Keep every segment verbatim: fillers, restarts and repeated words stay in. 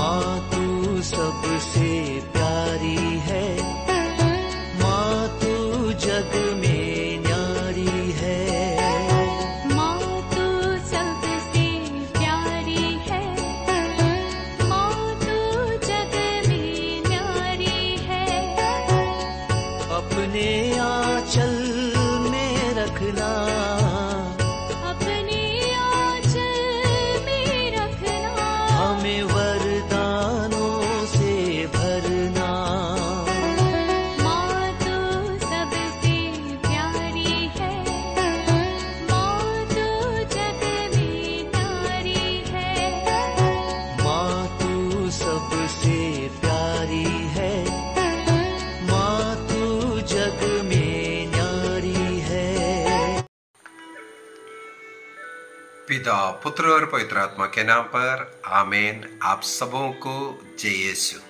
माँ तू सबसे प्यारी है, माँ तू जग में न्यारी है। माँ तू सबसे प्यारी है, माँ तू जग में न्यारी है। अपने आंचल में रखना, अपने आंचल में रखना। हमें वरदानों से भरना। माँ तू सबसे प्यारी है, माँ तू जग में न्यारी है। माँ तू सबसे प्यारी है, माँ तू जग में न्यारी है। पिता, पुत्र और पवित्र आत्मा के नाम पर आमीन। आप सबों को जय यीशु।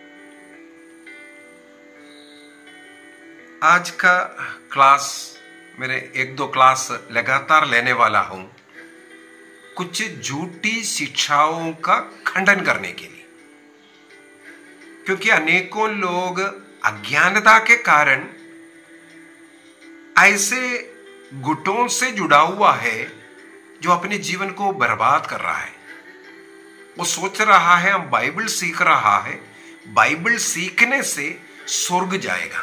आज का क्लास मेरे एक दो क्लास लगातार लेने वाला हूं कुछ झूठी शिक्षाओं का खंडन करने के लिए, क्योंकि अनेकों लोग अज्ञानता के कारण ऐसे गुटों से जुड़ा हुआ है जो अपने जीवन को बर्बाद कर रहा है। वो सोच रहा है हम बाइबल सीख रहा है, बाइबल सीखने से स्वर्ग जाएगा।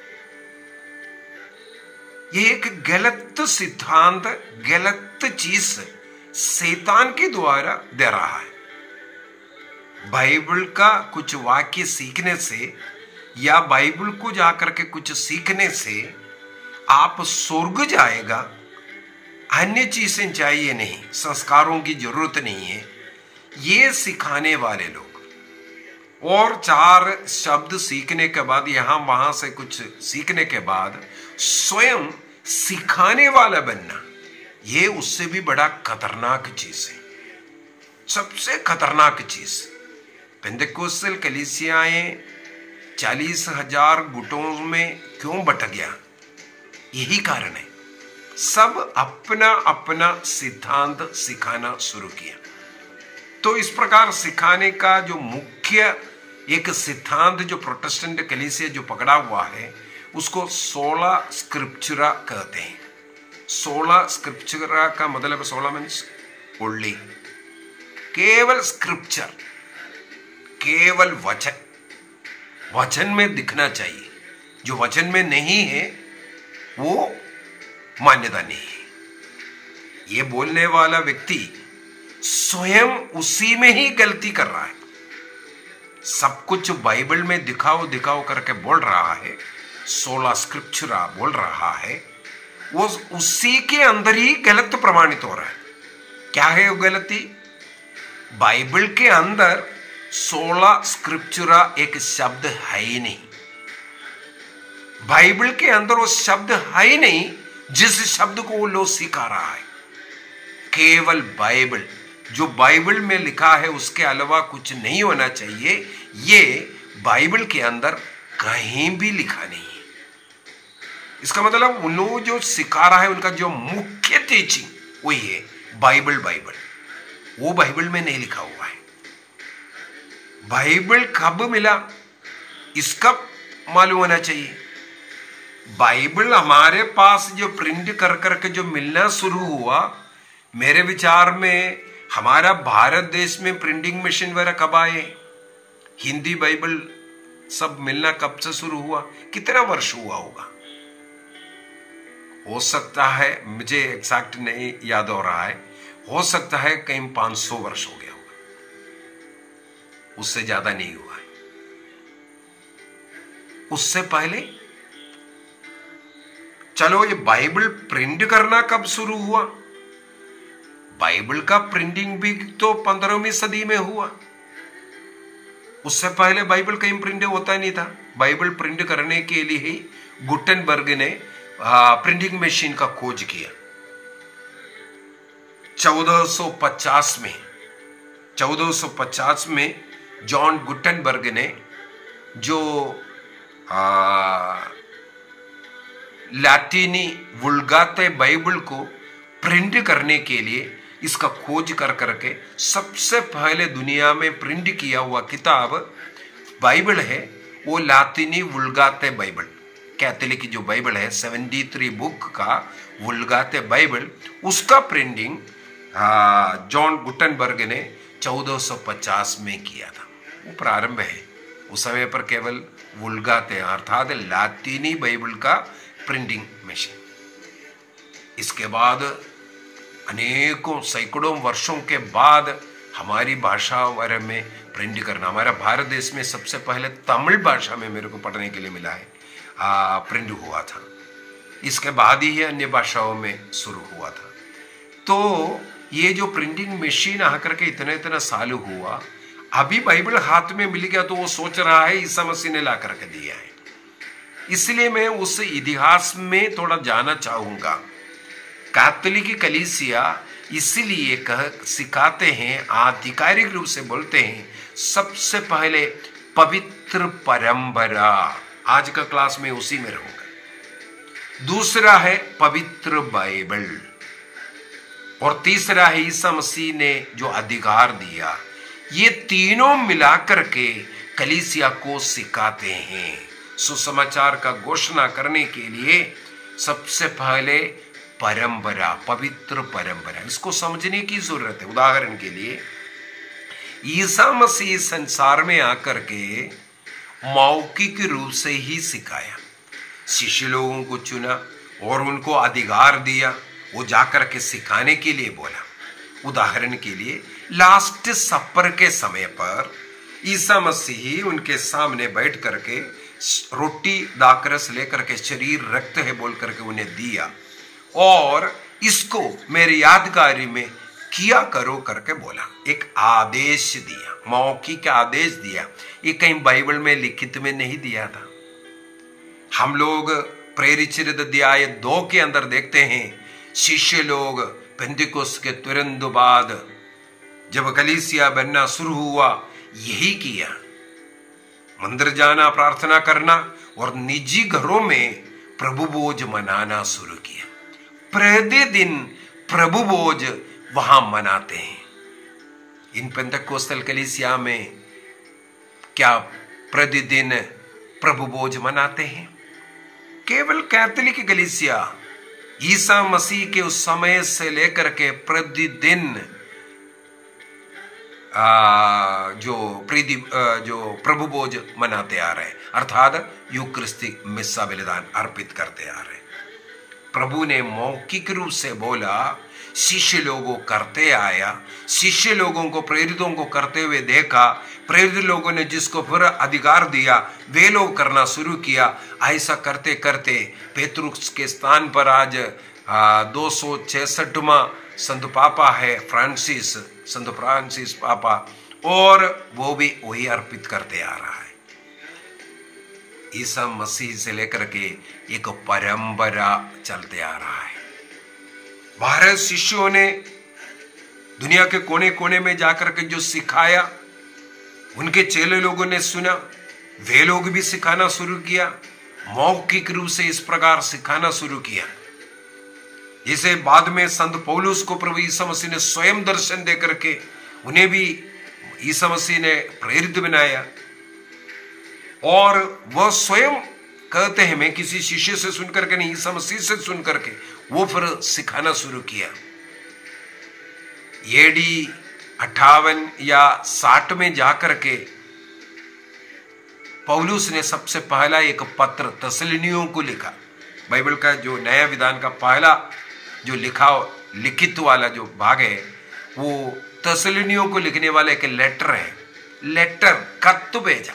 ये एक गलत सिद्धांत, गलत चीज शैतान के द्वारा दे रहा है। बाइबल का कुछ वाक्य सीखने से या बाइबल को जाकर के कुछ सीखने से आप स्वर्ग जाएगा, अन्य चीजें चाहिए नहीं, संस्कारों की जरूरत नहीं है, ये सिखाने वाले लोग। और चार शब्द सीखने के बाद, यहां वहां से कुछ सीखने के बाद स्वयं सिखाने वाला बनना, ये उससे भी बड़ा खतरनाक चीज है। सबसे खतरनाक चीज, पेंटेकोस्टल कलीसियाएं चालीस हजार गुटों में क्यों बट गया? यही कारण है, सब अपना अपना सिद्धांत सिखाना शुरू किया। तो इस प्रकार सिखाने का जो मुख्य एक सिद्धांत जो प्रोटेस्टेंट कलीसिया जो पकड़ा हुआ है, उसको सोला स्क्रिप्चुरा कहते हैं। सोला स्क्रिप्चुरा का मतलब, सोला मीन्स ओनली, केवल स्क्रिप्चर, केवल वचन, वचन में दिखना चाहिए। जो वचन में नहीं है वो मान्यता नहीं है। ये बोलने वाला व्यक्ति स्वयं उसी में ही गलती कर रहा है। सब कुछ बाइबल में दिखाओ दिखाओ करके बोल रहा है, सोला स्क्रिप्चुरा बोल रहा है, वो उसी के अंदर ही गलत प्रमाणित हो रहा है। क्या है वो गलती? बाइबल के अंदर सोला स्क्रिप्चुरा एक शब्द है ही नहीं। बाइबल के अंदर वो शब्द है ही नहीं जिस शब्द को वो लोग सिखा रहा है। केवल बाइबल, जो बाइबल में लिखा है उसके अलावा कुछ नहीं होना चाहिए, ये बाइबल के अंदर कहीं भी लिखा नहीं है। इसका मतलब उन लोग जो सिखा रहा है, उनका जो मुख्य टीचिंग वही है बाइबल बाइबल, वो बाइबल में नहीं लिखा हुआ है। बाइबल कब मिला इसका मालूम होना चाहिए। बाइबल हमारे पास जो प्रिंट कर करके जो मिलना शुरू हुआ, मेरे विचार में हमारा भारत देश में प्रिंटिंग मशीन वगैरह कब आए, हिंदी बाइबल सब मिलना कब से शुरू हुआ, कितना वर्ष हुआ होगा? हो सकता है, मुझे एग्जैक्ट नहीं याद हो रहा है, हो सकता है कहीं पांच सौ वर्ष हो गया होगा, उससे ज्यादा नहीं हुआ है। उससे पहले चलो ये बाइबल प्रिंट करना कब शुरू हुआ? बाइबल का प्रिंटिंग भी तो पंद्रहवीं सदी में हुआ। उससे पहले बाइबल कहीं प्रिंट होता नहीं था। बाइबल प्रिंट करने के लिए ही गुटेनबर्ग ने प्रिंटिंग मशीन का खोज किया। चौदह सौ पचास में चौदह सौ पचास में जॉन गुटेनबर्ग ने जो आ, लैटिनी वुल्गाते बाइबल को प्रिंट करने के लिए इसका खोज कर करके सबसे पहले दुनिया में प्रिंट किया हुआ किताब बाइबल है, वो लातिनी वुल्गाते बाइबल, कैथोलिक जो बाइबल है तिहत्तर बुक का वुल्गाते बाइबल, उसका प्रिंटिंग जॉन गुटनबर्ग ने चौदह सौ पचास में किया था। वो प्रारंभ है, उस समय पर केवल वुल्गाते अर्थात लातिनी बाइबल का प्रिंटिंग मशीन। इसके बाद अनेकों सैकड़ों वर्षों के बाद हमारी भाषा में प्रिंट करना, हमारा भारत देश में सबसे पहले तमिल भाषा में मेरे को पढ़ने के लिए मिला है, आ, प्रिंट हुआ था। इसके बाद ही अन्य भाषाओं में शुरू हुआ था। तो ये जो प्रिंटिंग मशीन आकर के इतना इतना साल हुआ, अभी बाइबल हाथ में मिल गया तो वो सोच रहा है ईसा मसीह ने ला करके दिया है। इसलिए मैं उस इतिहास में थोड़ा जाना चाहूंगा। कैथोलिक कलीसिया इसलिए कह सिखाते हैं, आधिकारिक रूप से बोलते हैं, सबसे पहले पवित्र परंपरा। आज का क्लास में उसी में रहूंगा। दूसरा है पवित्र बाइबल, और तीसरा है ईसा मसीह ने जो अधिकार दिया। ये तीनों मिलाकर के कलीसिया को सिखाते हैं। सुसमाचार का घोषणा करने के लिए सबसे पहले परंपरा, पवित्र परंपरा, इसको समझने की जरूरत है। उदाहरण के लिए ईसा मसीह संसार में आकर के मौखिक रूप से ही सिखाया, शिष्य लोगों को चुना और उनको अधिकार दिया, वो जाकर के सिखाने के लिए बोला। उदाहरण के लिए लास्ट सपर के समय पर ईसा मसीह उनके सामने बैठ करके रोटी दाकरस लेकर के शरीर रक्त है बोल करके उन्हें दिया और इसको मेरे यादगारी में किया करो करके बोला। एक आदेश दिया, मौखिक आदेश दिया। ये कहीं बाइबल में लिखित में नहीं दिया था। हम लोग प्रेरित अध्याय दो के अंदर देखते हैं, शिष्य लोग पेंतिकोस्त के तुरंत बाद जब कलीसिया बनना शुरू हुआ, यही किया, मंदिर जाना, प्रार्थना करना और निजी घरों में प्रभु भोज मनाना शुरू किया। प्रतिदिन प्रभु भोज वहां मनाते हैं। इन पेंतिकोस्तल कलीसिया में क्या प्रतिदिन प्रभु भोज मनाते हैं? केवल कैथोलिक कलीसिया ईसा मसीह के उस समय से लेकर के प्रतिदिन जो प्रीति जो प्रभु भोज मनाते आ रहे हैं, अर्थात यूकरिस्तिक मिस्सा बलिदान अर्पित करते आ रहे हैं। प्रभु ने मौखिक रूप से बोला, शिष्य लोगों करते आया, शिष्य लोगों को प्रेरितों को करते हुए देखा, प्रेरित लोगों ने जिसको फिर अधिकार दिया वे लोग करना शुरू किया। ऐसा करते करते पेतरुस के स्थान पर आज दो सौ छियासठवां संत पापा है फ्रांसिस, संत फ्रांसिस पापा, और वो भी वही अर्पित करते आ रहा है। ईसा मसीह से लेकर के एक परंपरा चलते आ रहा है। भारत शिष्यों ने दुनिया के कोने कोने में जाकर के जो सिखाया, उनके चेले लोगों ने सुना, वे लोग भी सिखाना शुरू किया, मौखिक रूप से इस प्रकार सिखाना शुरू किया। जिसे बाद में संत पौलुस को प्रभु ईसा मसीह ने स्वयं दर्शन दे करके उन्हें भी ईसा मसीह ने प्रेरित बनाया, और वह स्वयं कहते हैं मैं किसी शिष्य से सुनकर के नहीं, ईसा मसीह से सुन करके वो फिर सिखाना शुरू किया। एडी अट्ठावन या साठ में जाकर के पौलुस ने सबसे पहला एक पत्र तसलिनियों को लिखा। बाइबल का जो नया विधान का पहला जो लिखा लिखित वाला जो भाग है, वो तसलिनियों को लिखने वाला एक लेटर है, लेटर खत भेजा।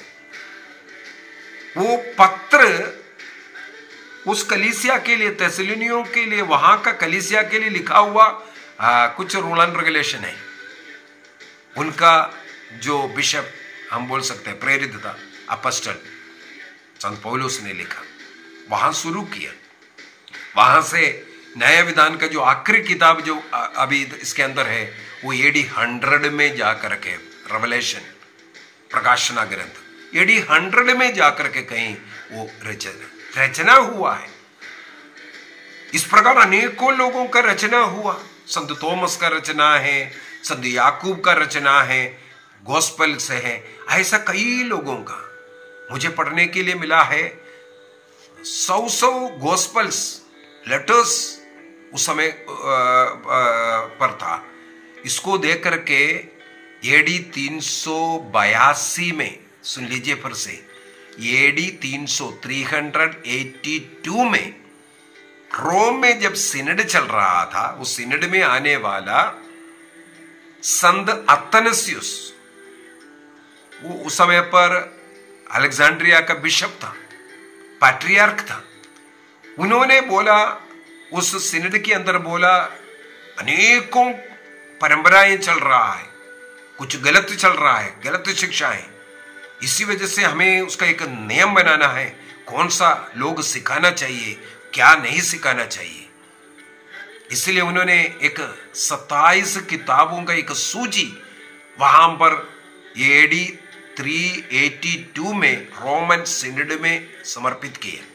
वो पत्र उस कलीसिया के लिए, तसलिनियों के लिए, वहां का कलीसिया के लिए लिखा हुआ आ, कुछ रूल एंड रेगुलेशन है। उनका जो बिशप हम बोल सकते हैं प्रेरित था, अपोस्टल संत पौलुस ने लिखा, वहां शुरू किया। वहां से नया विधान का जो आखिरी किताब जो अभी इसके अंदर है, वो एडी हंड्रेड में जाकर के रेवलेशन, प्रकाशना ग्रंथ एडी हंड्रेड में जाकर के कहीं वो रचना रचना हुआ है। इस प्रकार अनेकों लोगों का रचना हुआ। संत थॉमस का रचना है, संत याकूब का रचना है, गॉस्पेल से है, ऐसा कई लोगों का मुझे पढ़ने के लिए मिला है। सौ सौ गॉस्पेल्स लेटर्स उस समय पर था। इसको देख करके एडी तीन सौ बयासी में, सुन लीजिए फिर से, एडी तीन सौ थ्री हंड्रेड एट्टी टू में रोम में जब सिनड चल रहा था, उस सिनड में आने वाला संत अतनसियुस, वो उस समय पर अलेक्जेंड्रिया का बिशप था, पैट्रियार्क था। उन्होंने बोला, उस सिनड के अंदर बोला, अनेकों परंपराएं चल रहा है, कुछ गलत चल रहा है, गलत शिक्षाएं, इसी वजह से हमें उसका एक नियम बनाना है, कौन सा लोग सिखाना चाहिए, क्या नहीं सिखाना चाहिए। इसलिए उन्होंने एक सत्ताईस किताबों का एक सूची वहां पर एडी तीन सौ बयासी में रोमन सिनड में समर्पित किया।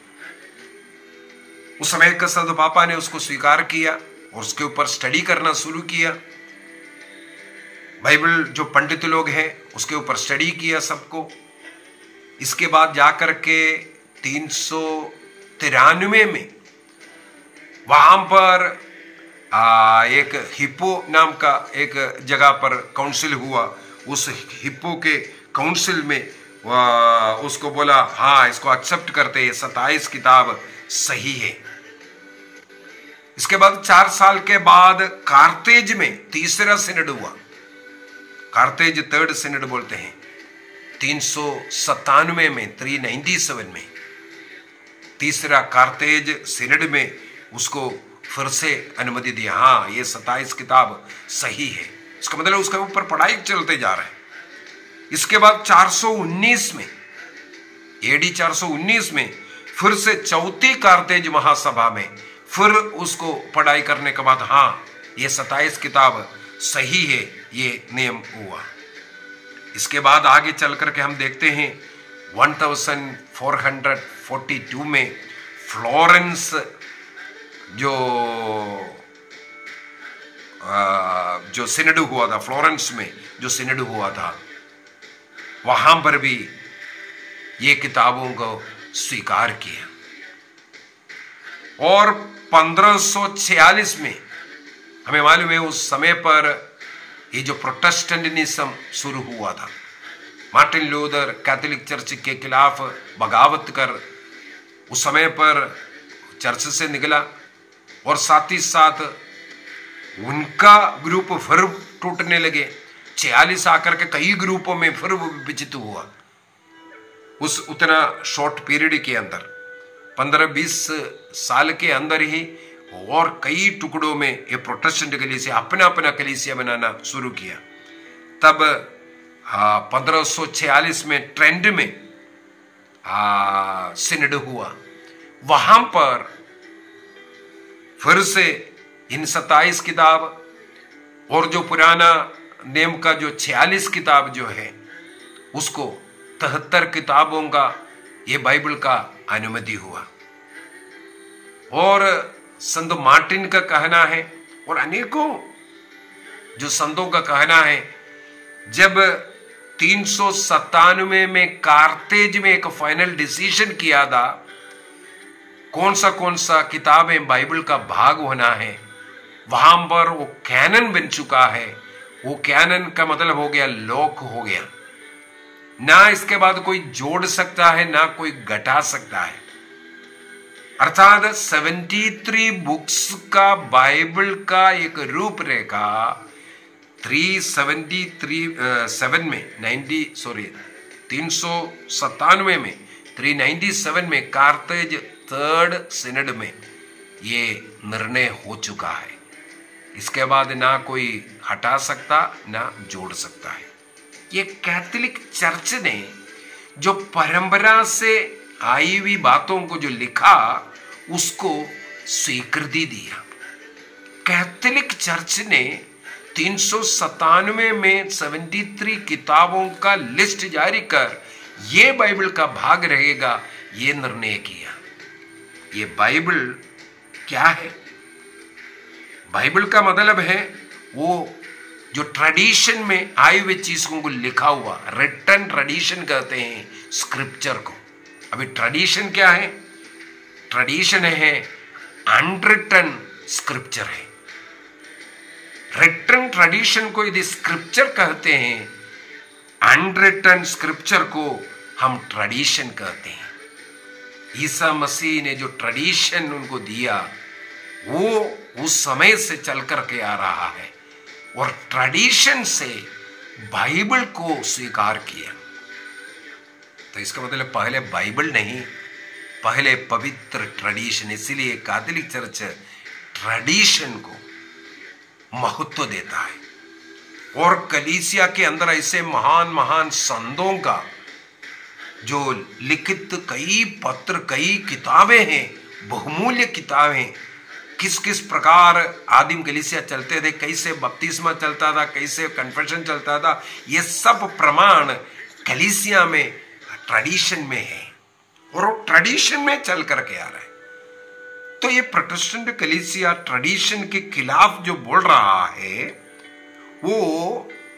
उस समय का संत पापा ने उसको स्वीकार किया और उसके ऊपर स्टडी करना शुरू किया। बाइबल जो पंडित लोग हैं उसके ऊपर स्टडी किया सबको। इसके बाद जाकर के तीन सौ तिरानवे में वहां पर आ, एक हिप्पो नाम का एक जगह पर काउंसिल हुआ। उस हिप्पो के काउंसिल में उसको बोला, हाँ इसको एक्सेप्ट करते हैं, सत्ताईस किताब सही है। इसके बाद चार साल के बाद कार्तेज में तीसरा सिनड हुआ, कार्तेज थर्ड सिनड बोलते हैं, तीन सौ सत्तानवे में, तीन नाइन्टी सेवन में तीसरा कार्तेज सिनड में उसको फिर से अनुमति दी, हाँ ये सत्ताईस किताब सही है। इसका मतलब उसके ऊपर पढ़ाई चलते जा रहा है। इसके बाद चार सौ उन्नीस में, एडी चार सौ उन्नीस में फिर से चौथी कार्तेज महासभा में फिर उसको पढ़ाई करने के बाद, हाँ ये सत्ताईस किताब सही है, ये नियम हुआ। इसके बाद आगे चल करके हम देखते हैं चौदह सौ बयालीस में फ्लोरेंस जो आ, जो सिनड हुआ था, फ्लोरेंस में जो सिनड हुआ था, वहां पर भी ये किताबों को स्वीकार किया। और पंद्रह सौ छियालीस में हमें मालूम है उस समय पर ये जो प्रोटेस्टेंटिज्म शुरू हुआ था, मार्टिन लूथर कैथोलिक चर्च के खिलाफ बगावत कर उस समय पर चर्च से निकला और साथ ही साथ उनका ग्रुप फिर टूटने लगे। छियालीस आकर के कई ग्रुपों में फिर विभाजित हुआ। उस उतना शॉर्ट पीरियड के अंदर पंद्रह बीस साल के अंदर ही और कई टुकड़ों में ये प्रोटेस्टेंट कलीसिया अपना अपना कलीसिया बनाना शुरू किया। तब पंद्रह सौ छियालीस में ट्रेंड में आ, सिनड हुआ। वहां पर फिर से इन सत्ताईस किताब और जो पुराना नेम का जो छियालीस किताब जो है उसको तिहत्तर किताबों का ये बाइबल का अनुमति हुआ। और संत मार्टिन का कहना है और अनेकों जो संतों का कहना है, जब तीन सौ सत्तानवे में कार्तेज में एक फाइनल डिसीजन किया था कौन सा कौन सा किताबें बाइबल का भाग होना है, वहां पर वो कैनन बन चुका है। वो कैनन का मतलब हो गया लॉक हो गया, ना इसके बाद कोई जोड़ सकता है ना कोई घटा सकता है। अर्थात तिहत्तर बुक्स का बाइबल का एक रूपरेखा तीन सौ तिहत्तर में नब्बे सॉरी तीन सौ सत्तानवे में तीन सौ सत्तानवे में कार्तेज थर्ड सिनड में ये निर्णय हो चुका है। इसके बाद ना कोई हटा सकता ना जोड़ सकता है। ये कैथोलिक चर्च ने जो परंपरा से आई हुई बातों को जो लिखा उसको स्वीकृति दिया। कैथोलिक चर्च ने तीन सौ सत्तानवे में तिहत्तर किताबों का लिस्ट जारी कर ये बाइबल का भाग रहेगा ये निर्णय किया। ये बाइबल क्या है? बाइबल का मतलब है वो जो ट्रेडिशन में आई हुई चीजों को लिखा हुआ, रिटन ट्रेडिशन कहते हैं स्क्रिप्चर को। अभी ट्रेडिशन क्या है? ट्रेडिशन है अनरिटन स्क्रिप्चर है। रिटन ट्रेडिशन को यदि स्क्रिप्चर कहते हैं, अनरिटन स्क्रिप्चर को हम ट्रेडिशन कहते हैं। ईसा मसीह ने जो ट्रेडिशन उनको दिया वो उस समय से चल करके आ रहा है और ट्रेडिशन से बाइबल को स्वीकार किया। तो इसका मतलब पहले बाइबल नहीं, पहले पवित्र ट्रेडिशन। इसीलिए कैथोलिक चर्च ट्रेडिशन को महत्व देता है और कलीसिया के अंदर ऐसे महान महान संतों का जो लिखित कई पत्र, कई किताबें हैं, बहुमूल्य किताबें, किस किस प्रकार आदिम कलीसिया चलते थे, कैसे बपतिस्मा चलता था, कैसे कन्फेशन चलता था, ये सब प्रमाण कलीसिया में ट्रेडिशन में है और वो ट्रेडिशन में चल करके आ रहा है। तो ये प्रोटेस्टेंट कलीसिया ट्रेडिशन के खिलाफ जो बोल रहा है वो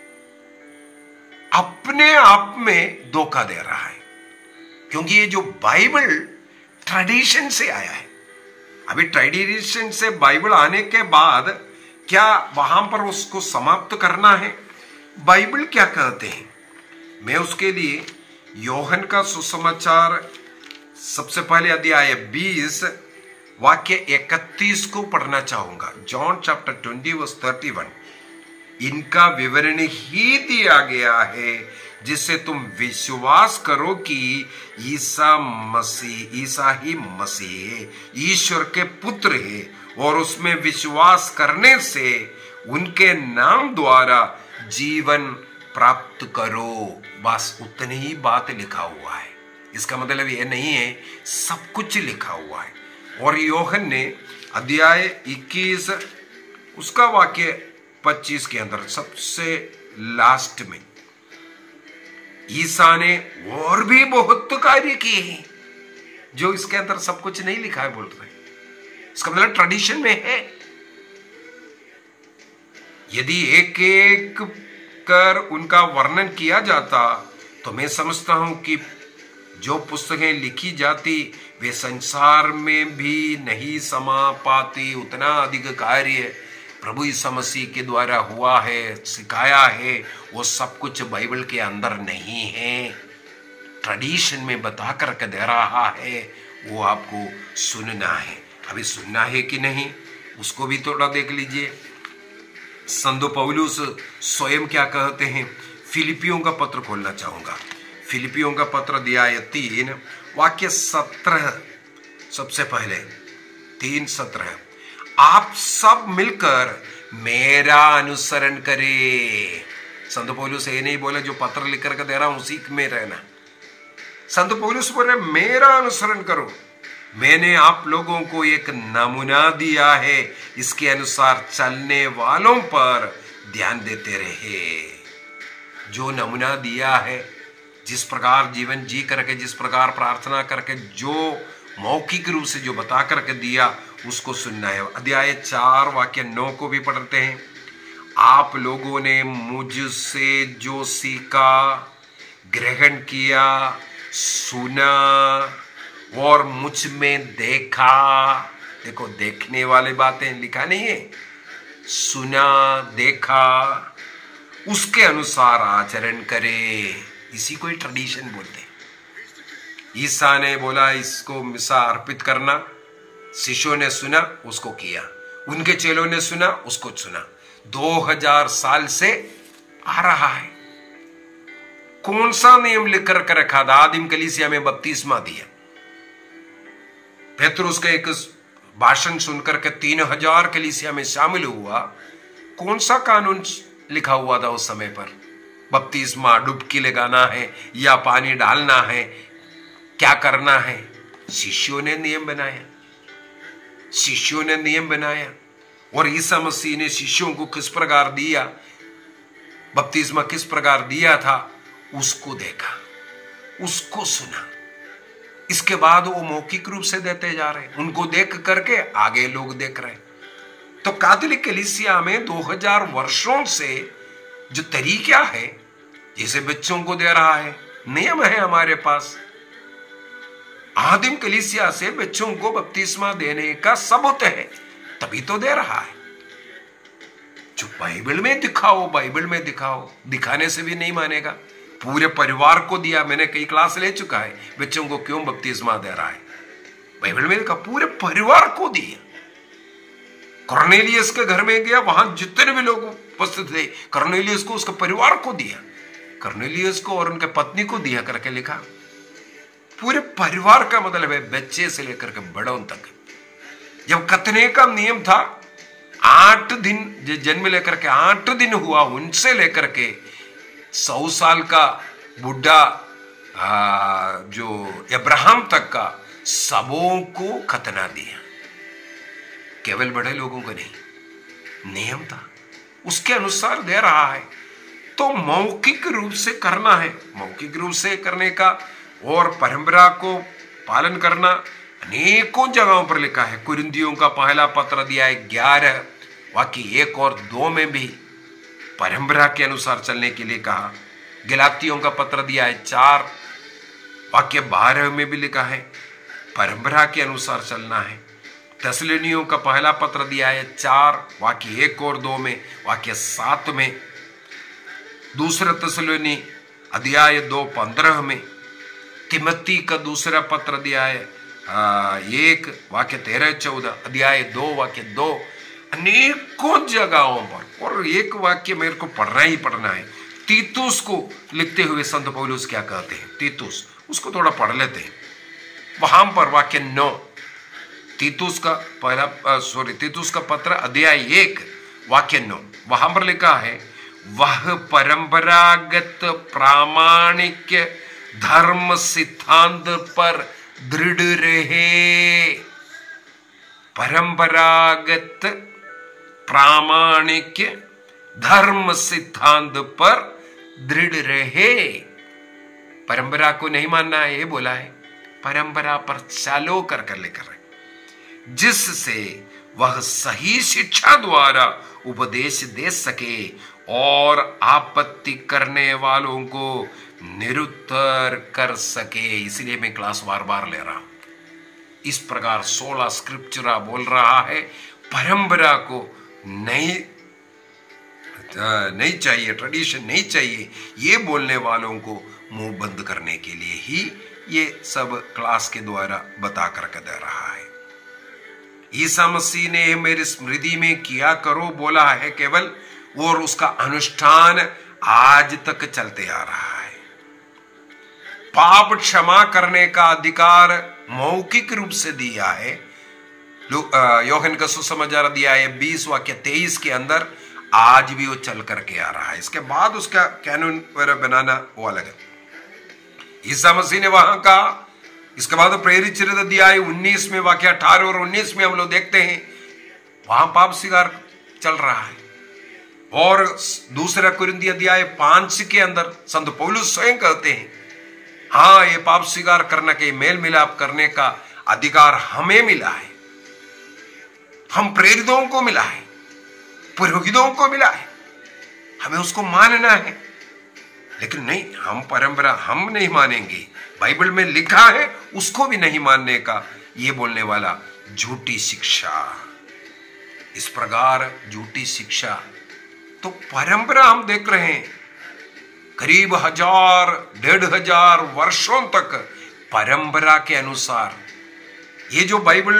अपने आप में धोखा दे रहा है, क्योंकि ये जो बाइबल ट्रेडिशन से आया है। अभी ट्रेडिशन से बाइबल आने के बाद क्या वहां पर उसको समाप्त करना है? बाइबल क्या कहते हैं? मैं उसके लिए योहन का सुसमाचार सबसे पहले अध्याय बीस वाक्य इकतीस को पढ़ना चाहूंगा। John chapter twenty verse thirty one. इनका विवरण ही दिया गया है जिससे तुम विश्वास करो कि ईसा मसीह ईसा ही मसीह है, ईश्वर के पुत्र है, और उसमें विश्वास करने से उनके नाम द्वारा जीवन प्राप्त करो। बस उतनी ही बात लिखा हुआ है। इसका मतलब यह नहीं है सब कुछ लिखा हुआ है। और योहन ने अध्याय इक्कीस उसका वाक्य पच्चीस के अंदर सबसे लास्ट में ईसा ने और भी बहुत कार्य किए हैं जो इसके अंदर सब कुछ नहीं लिखा है बोल रहे। इसका मतलब ट्रेडिशन में है। यदि एक एक कर उनका वर्णन किया जाता तो मैं समझता हूं कि जो पुस्तकें लिखी जाती वे संसार में भी नहीं समा पाती। उतना अधिक कार्य प्रभु यीशु मसीह के द्वारा हुआ है, सिखाया है, वो सब कुछ बाइबल के अंदर नहीं है। ट्रेडिशन में बता करके दे रहा है, वो आपको सुनना है। अभी सुनना है कि नहीं उसको भी थोड़ा देख लीजिए। संत पौलुस स्वयं क्या कहते हैं? फिलिपियों का पत्र खोलना चाहूंगा। फिलिपियों का पत्र अध्याय तीन वाक्य सत्रह, सबसे पहले तीन सत्रह। आप सब मिलकर मेरा अनुसरण करें। संत पौलुस ये नहीं बोले जो पत्र लिख करके दे रहा हूं उसी में रहना। संत पौलुस बोले मेरा अनुसरण करो। मैंने आप लोगों को एक नमूना दिया है, इसके अनुसार चलने वालों पर ध्यान देते रहे। जो नमूना दिया है, जिस प्रकार जीवन जी करके, जिस प्रकार प्रार्थना करके, जो मौखिक रूप से जो बता करके दिया उसको सुनना है। अध्याय चार वाक्य नौ को भी पढ़ते हैं। आप लोगों ने मुझसे जो सीखा, ग्रहण किया, सुना और मुझ में देखा। देखो देखने वाली बातें लिखा नहीं है, सुना देखा, उसके अनुसार आचरण करे। इसी को ही ट्रेडिशन बोलते हैं। ईसा ने बोला इसको मिसा अर्पित करना, शिष्यों ने सुना उसको किया, उनके चेलों ने सुना उसको सुना। दो हजार साल से आ रहा है। कौन सा नियम लिख कर रखा था? आदिम कलीसिया में बपतिस्मा दिया। पेतरुस का एक भाषण सुनकर के तीन हजार कलीसिया में शामिल हुआ। कौन सा कानून लिखा हुआ था उस समय पर? बपतिस्मा, डुबकी लगाना है या पानी डालना है, क्या करना है? शिष्यों ने नियम बनाया, शिष्यों ने नियम बनाया। और ईसा मसीह ने शिष्यों को किस प्रकार दिया, बपतिस्मा किस प्रकार दिया था, उसको देखा, उसको सुना। इसके बाद वो मौखिक रूप से देते जा रहे हैं। उनको देख करके आगे लोग देख रहे हैं। तो कैथोलिक कलीसिया में दो हज़ार वर्षों से जो तरीका है, जैसे बच्चों को दे रहा है, नियम है हमारे पास, आदिम कलीसिया से बच्चों को बपतिस्मा देने का सबूत है, तभी तो दे रहा है। जो बाइबल में दिखाओ, बाइबल में दिखाओ, दिखाने से भी नहीं मानेगा। पूरे परिवार को दिया, मैंने कई क्लास ले चुका है, बच्चों को क्यों बपतिस्मा दे रहा है, बाइबल में देखा, पूरे परिवार को दिया। कर्नेलियस के घर में गया, वहां जितने भी लोग उपस्थित थे, कर्नेलियस को उसके परिवार को दिया, कर्नेलियस को और उनके पत्नी को दिया करके लिखा। पूरे परिवार का मतलब है, बच्चे से लेकर के बड़ों तक। जब खतने का नियम था, आठ दिन जन्म लेकर के आठ दिन हुआ, उनसे लेकर के सौ साल का बुढ़ा जो अब्राहम तक का सबों को खतना दिया, केवल बड़े लोगों को नहीं। नियम था, उसके अनुसार दे रहा है। तो मौखिक रूप से करना है, मौखिक रूप से करने का और परंपरा को पालन करना अनेकों जगहों पर लिखा है। कुरिन्थियों का पहला पत्र दिया है ग्यारह वाक्य एक और दो में भी परंपरा के अनुसार चलने के लिए कहा। गलातियों का पत्र दिया है चार वाक्य बारह में भी लिखा है परंपरा के अनुसार चलना है। तसलोनियों का पहला पत्र दिया है चार वाक्य एक और दो में, वाक्य सात में। दूसरा तसलोनी अध्याय दो पंद्रह में। तिमोथी का दूसरा पत्र दिया है आ, एक वाक्य तेरह चौदह, अध्याय दो वाक्य दो। अनेकों जगहों पर, और एक वाक्य मेरे को पढ़ना ही पढ़ना है। तीतुस को लिखते हुए संत पौलुस क्या कहते हैं, तीतुस, उसको थोड़ा पढ़ लेते हैं। वहां पर वाक्य नौ, तीतुस का पहला सॉरी तीतुस का पत्र अध्याय एक वाक्य नौ, वहां पर लिखा है, वह परंपरागत प्रामाणिक धर्म सिद्धांत पर दृढ़ रहे। परंपरागत प्रामाणिक धर्म सिद्धांत पर दृढ़ रहे। परंपरा को नहीं मानना है, ये बोला है, परंपरा पर चालो कर कर लेकर, जिससे वह सही शिक्षा द्वारा उपदेश दे सके और आपत्ति करने वालों को निरुत्तर कर सके। इसलिए मैं क्लास बार बार ले रहा हूं। इस प्रकार सोलह स्क्रिप्चरा बोल रहा है, परंपरा को नहीं नहीं चाहिए, ट्रेडिशन नहीं चाहिए, ये बोलने वालों को मुंह बंद करने के लिए ही ये सब क्लास के द्वारा बता करके दे रहा है। ईसा मसीह ने मेरी स्मृति में किया करो बोला है केवल, और उसका अनुष्ठान आज तक चलते आ रहा है। पाप क्षमा करने का अधिकार मौखिक रूप से दिया है। योहन का सुसमाचार दिया है बीस वाक्य तेईस के अंदर, आज भी वो चल करके आ रहा है। इसके बाद उसका कैनून वगैरह बनाना वो अलग है। ईसा मसीह ने वहां कहा, इसके बाद प्रेरित चरित्र दिया है उन्नीस में वाक्य अठारह और उन्नीस में हम लोग देखते हैं वहां पाप स्वीकार चल रहा है। और दूसरा कुरिन्थी अध्याय पांच के अंदर संत पौलुस स्वयं कहते हैं, हाँ ये पाप स्वीकार करने के मेल मिलाप करने का अधिकार हमें मिला है, हम प्रेरितों को मिला है, पुरोहितों को मिला है, हमें उसको मानना है। लेकिन नहीं, हम परंपरा हम नहीं मानेंगे, बाइबल में लिखा है उसको भी नहीं मानने का ये बोलने वाला झूठी शिक्षा। इस प्रकार झूठी शिक्षा, तो परंपरा हम देख रहे हैं करीब हजार डेढ़ हजार वर्षों तक परंपरा के अनुसार ये जो बाइबल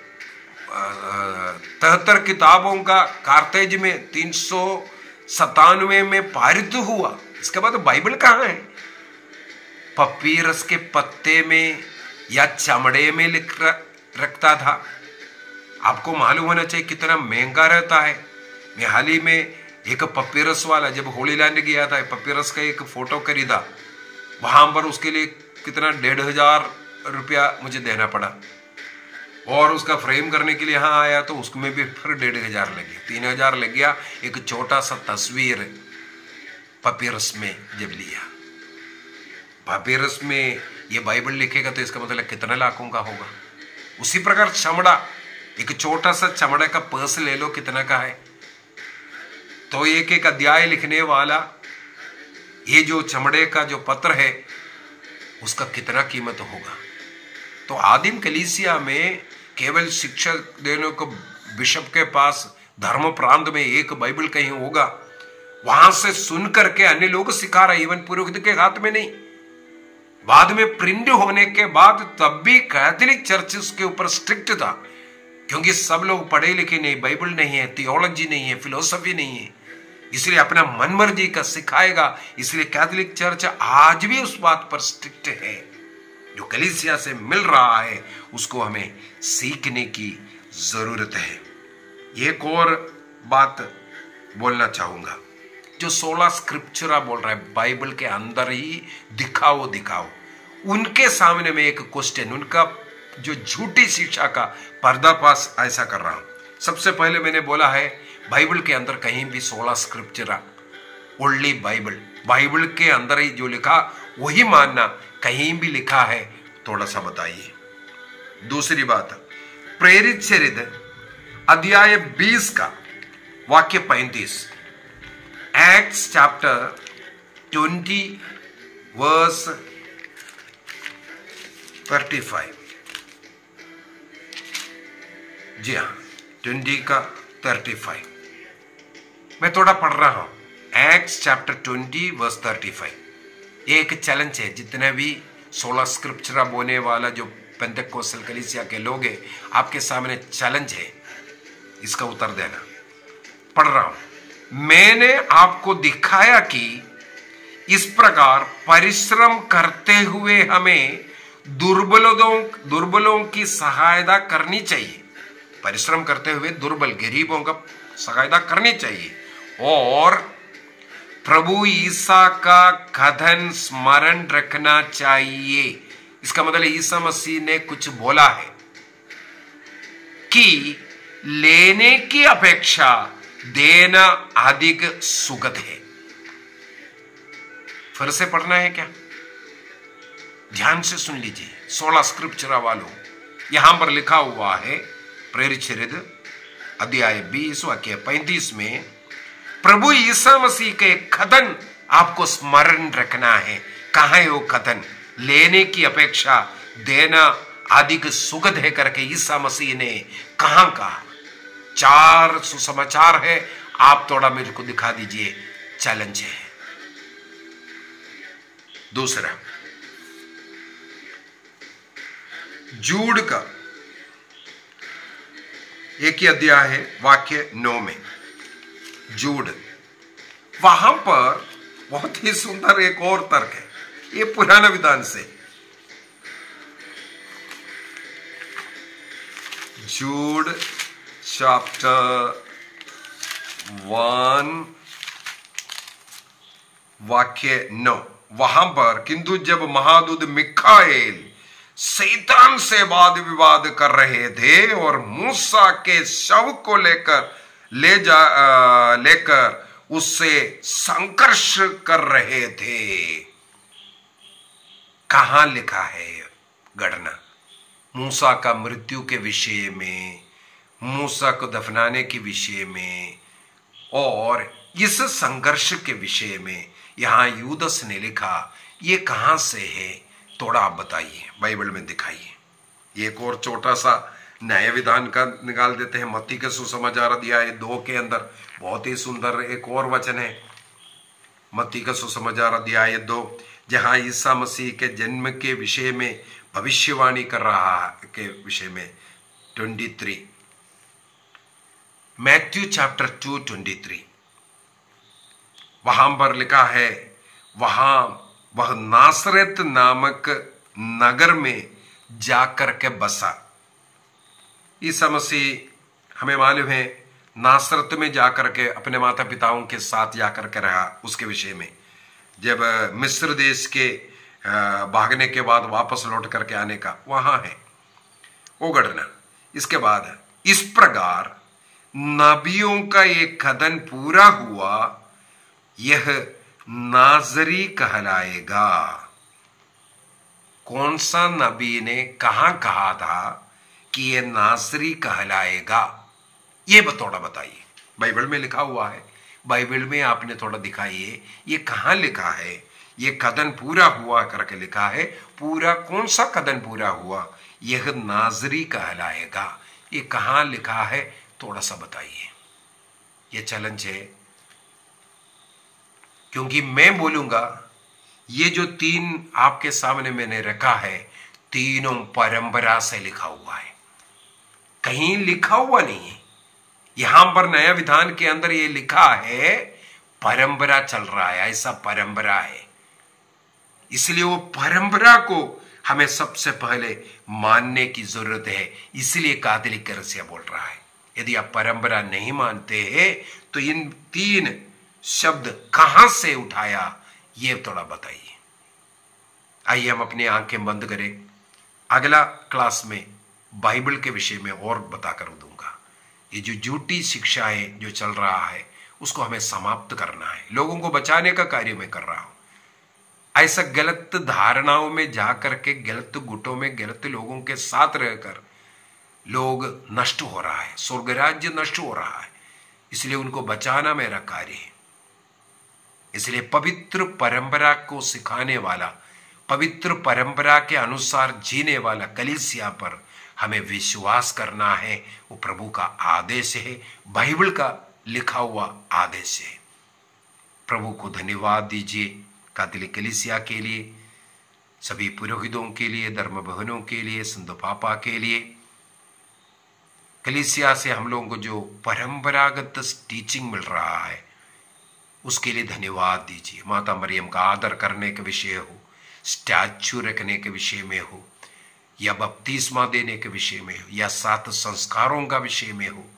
तिहत्तर किताबों का कार्तेज में तीन सौ सतानवे में पारित हुआ। इसके बाद बाइबल कहाँ है? पपीरस के पत्ते में या चमड़े में लिख रखता था। आपको मालूम होना चाहिए कितना महंगा रहता है। मैं हाल ही में एक पपीरस वाला, जब होली लैंड गया था, पपीरस का एक फोटो खरीदा, वहां पर उसके लिए कितना डेढ़ हजार रुपया मुझे देना पड़ा। और उसका फ्रेम करने के लिए यहाँ आया तो उसमें भी फिर डेढ़ हजार लग गया, तीन हजार लग गया। एक छोटा सा तस्वीर पपीरस में जब लिया, पपीरस में ये बाइबल लिखेगा तो इसका मतलब कितने लाखों का होगा। उसी प्रकार चमड़ा, एक छोटा सा चमड़े का पर्स ले लो, कितना का है? तो एक एक अध्याय लिखने वाला ये जो चमड़े का जो पत्र है उसका कितना कीमत होगा? तो आदिम कलीसिया में केवल शिक्षा देने को बिशप के पास धर्म प्रांत में एक बाइबल कहीं होगा, वहां से सुन करके अन्य लोग सिखा रहे, इवन पुरोहित के हाथ में नहीं। बाद में प्रिंट होने के बाद तब भी कैथोलिक चर्च उसके ऊपर स्ट्रिक्ट था, क्योंकि सब लोग पढ़े लिखे नहीं, बाइबल नहीं है, थियोलॉजी नहीं है, फिलोसफी नहीं है, इसलिए अपना मनमर्जी का सिखाएगा। इसलिए कैथोलिक चर्च आज भी उस बात पर स्ट्रिक्ट है। जो कलीसिया से मिल रहा है उसको हमें सीखने की जरूरत है। एक और बात बोलना चाहूंगा, जो सोलह स्क्रिप्चरा बोल रहा है बाइबल के अंदर ही दिखाओ दिखाओ, उनके सामने में एक क्वेश्चन, उनका जो झूठी शिक्षा का पर्दाफाश ऐसा कर रहा हूं। सबसे पहले मैंने बोला है बाइबल के अंदर कहीं भी सोलह स्क्रिप्चरा, ओनली बाइबल, बाइबल के अंदर ही जो लिखा वही मानना, कहीं भी लिखा है थोड़ा सा बताइए। दूसरी बात, प्रेरित चरित्र अध्याय बीस का वाक्य पैंतीस, Acts chapter twenty verse thirty five, जी हाँ ट्वेंटी का थर्टी फाइव, मैं थोड़ा पढ़ रहा हूं। Acts chapter twenty verse thirty five. ये एक चैलेंज है, जितने भी सोलह स्क्रिप्चरा बोलने वाला जो पेंटेकोस्टल कलीसिया के लोग हैं, आपके सामने चैलेंज है, इसका उत्तर देना। पढ़ रहा हूं, मैंने आपको दिखाया कि इस प्रकार परिश्रम करते हुए हमें दुर्बलों दुर्बलों की सहायता करनी चाहिए। परिश्रम करते हुए दुर्बल गरीबों का सहायता करनी चाहिए, और प्रभु ईसा का कथन स्मरण रखना चाहिए। इसका मतलब ईसा मसीह ने कुछ बोला है कि लेने की अपेक्षा देना अधिक सुगत है। फिर से पढ़ना है क्या? ध्यान से सुन लीजिए सोलह स्क्रिप्चरा वालों, यहां पर लिखा हुआ है प्रेरित चरित्र अध्याय बीस वाक्य पैंतीस में, प्रभु ईसा मसीह के कथन आपको स्मरण रखना है। कहां है वो कथन? लेने की अपेक्षा देना अधिक सुगत है करके ईसा मसीह ने कहां कहा? चार सुसमाचार है, आप थोड़ा मेरे को दिखा दीजिए, चैलेंज है। दूसरा, जूड का एक ही अध्याय है वाक्य नौ में, जूड, वहां पर बहुत ही सुंदर एक और तर्क है, ये पुराना विधान से। जूड चैप्टर वन वाक्य नौ, वहां पर, किंतु जब महादूत मिखाएल शैतान से वाद विवाद कर रहे थे और मूसा के शव को लेकर ले जा लेकर उससे संघर्ष कर रहे थे। कहां लिखा है घटना? मूसा का मृत्यु के विषय में, मूसा को दफनाने के विषय में, और इस संघर्ष के विषय में यहां यूदस ने लिखा। ये कहां से है थोड़ा आप बताइए, बाइबल में दिखाइए। एक और छोटा सा नए विधान का निकाल देते हैं, मत्ती के सुसमाचार अध्याय दो के अंदर बहुत ही सुंदर एक और वचन है, मत्ती का सुसमाचार अध्याय दो, जहां ईसा मसीह के जन्म के विषय में भविष्यवाणी कर रहा है के विषय में twenty three, Matthew chapter two twenty three, वहां पर लिखा है, वहां वह नासरत नामक नगर में जाकर के बसा। ईसा मसीह हमें मालूम है नासरत में जाकर के अपने माता पिताओं के साथ जाकर के रहा। उसके विषय में जब मिस्र देश के भागने के बाद वापस लौट करके आने का वहां है वो घटना। इसके बाद इस प्रकार नबियों का एक कथन पूरा हुआ, यह नाजरी कहलाएगा। कौन सा नबी ने कहां कहा था कि ये नासरी कहलाएगा। ये थोड़ा बताइए, बाइबल में लिखा हुआ है, बाइबल में आपने थोड़ा दिखाइए ये कहां लिखा है। ये कदन पूरा हुआ करके लिखा है, पूरा कौन सा कदन पूरा हुआ? यह नाजरी कहलाएगा। ये कहां लिखा है, थोड़ा सा बताइए। ये चैलेंज है, क्योंकि मैं बोलूंगा ये जो तीन आपके सामने मैंने रखा है, तीनों परंपरा से लिखा हुआ है, कहीं लिखा हुआ नहीं है। यहां पर नया विधान के अंदर ये लिखा है परंपरा चल रहा है, ऐसा परंपरा है। इसलिए वो परंपरा को हमें सबसे पहले मानने की जरूरत है। इसलिए कैथोलिक कलीसिया बोल रहा है यदि आप परंपरा नहीं मानते हैं तो इन तीन शब्द कहां से उठाया, ये थोड़ा बताइए। आइए हम अपनी आंखें बंद करें। अगला क्लास में बाइबल के विषय में और बताकर दूंगा। ये जो झूठी शिक्षाएं जो चल रहा है उसको हमें समाप्त करना है। लोगों को बचाने का कार्य मैं कर रहा हूं। ऐसा गलत धारणाओं में जाकर के, गलत गुटों में, गलत लोगों के साथ रहकर लोग नष्ट हो रहा है, स्वर्ग राज्य नष्ट हो रहा है। इसलिए उनको बचाना मेरा कार्य है। इसलिए पवित्र परंपरा को सिखाने वाला, पवित्र परंपरा के अनुसार जीने वाला कलीसिया पर हमें विश्वास करना है। वो प्रभु का आदेश है, बाइबल का लिखा हुआ आदेश है। प्रभु को धन्यवाद दीजिए कैथोलिक कलीसिया के लिए, सभी पुरोहितों के लिए, धर्म बहनों के लिए, संत पापा के लिए। कलीसिया से हम लोगों को जो परंपरागत टीचिंग मिल रहा है उसके लिए धन्यवाद दीजिए। माता मरियम का आदर करने के विषय हो, स्टैच्यू रखने के विषय में हो, या बपतिस्मा देने के विषय में हो, या सात संस्कारों का विषय में हो,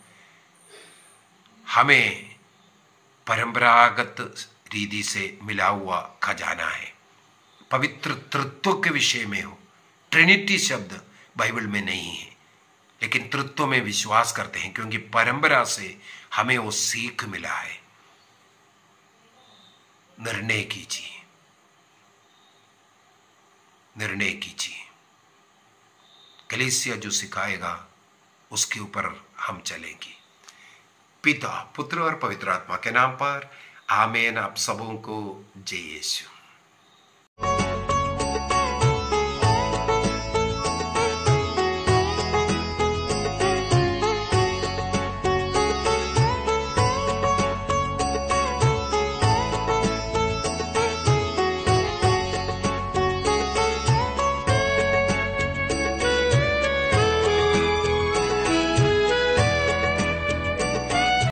हमें परंपरागत रीति से मिला हुआ खजाना है। पवित्र तृत्व के विषय में हो, ट्रिनिटी शब्द बाइबल में नहीं है, लेकिन तृत्व में विश्वास करते हैं क्योंकि परंपरा से हमें वो सीख मिला है। निर्णय कीजिए, निर्णय कीजिए। कलीसिया जो सिखाएगा उसके ऊपर हम चलेंगे। पिता, पुत्र और पवित्र आत्मा के नाम पर आमीन। आप सबों को जय यीशु।